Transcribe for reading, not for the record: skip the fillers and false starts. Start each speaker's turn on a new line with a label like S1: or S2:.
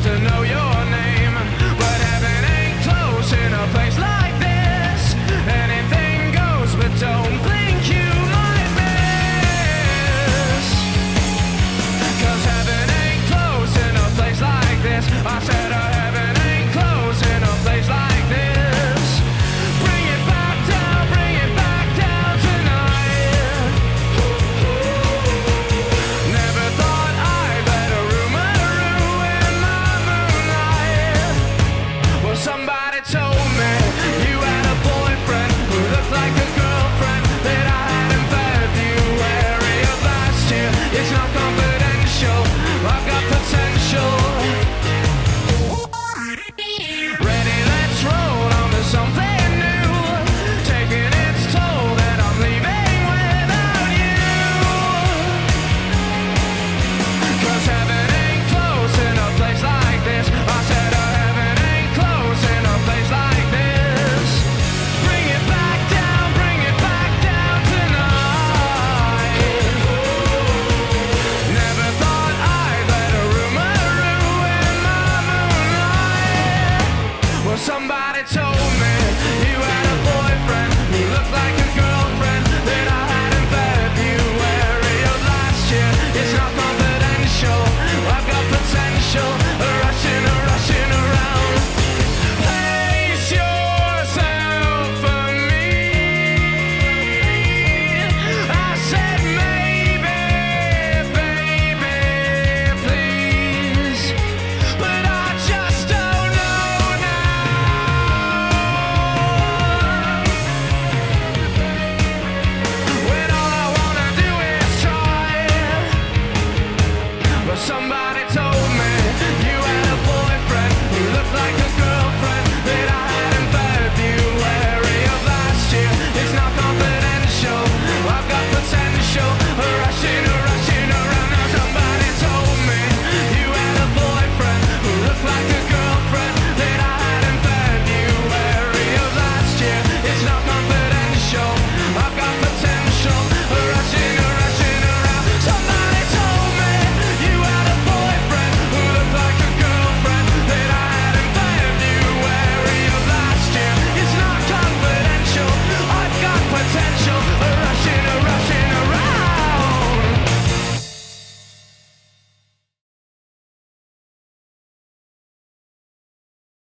S1: to know your name, but heaven ain't close in a place like this. Anything goes, but don't blink, you might miss. 'Cause heaven ain't close in a place like this. I said heaven ain't close in a place like this. Bring it back down tonight. Never thought I'd let a rumor ruin my moonlight. Well, somebody told me you had a boyfriend who looked like a girlfriend that I had in February of last year. It's not confidential. I've got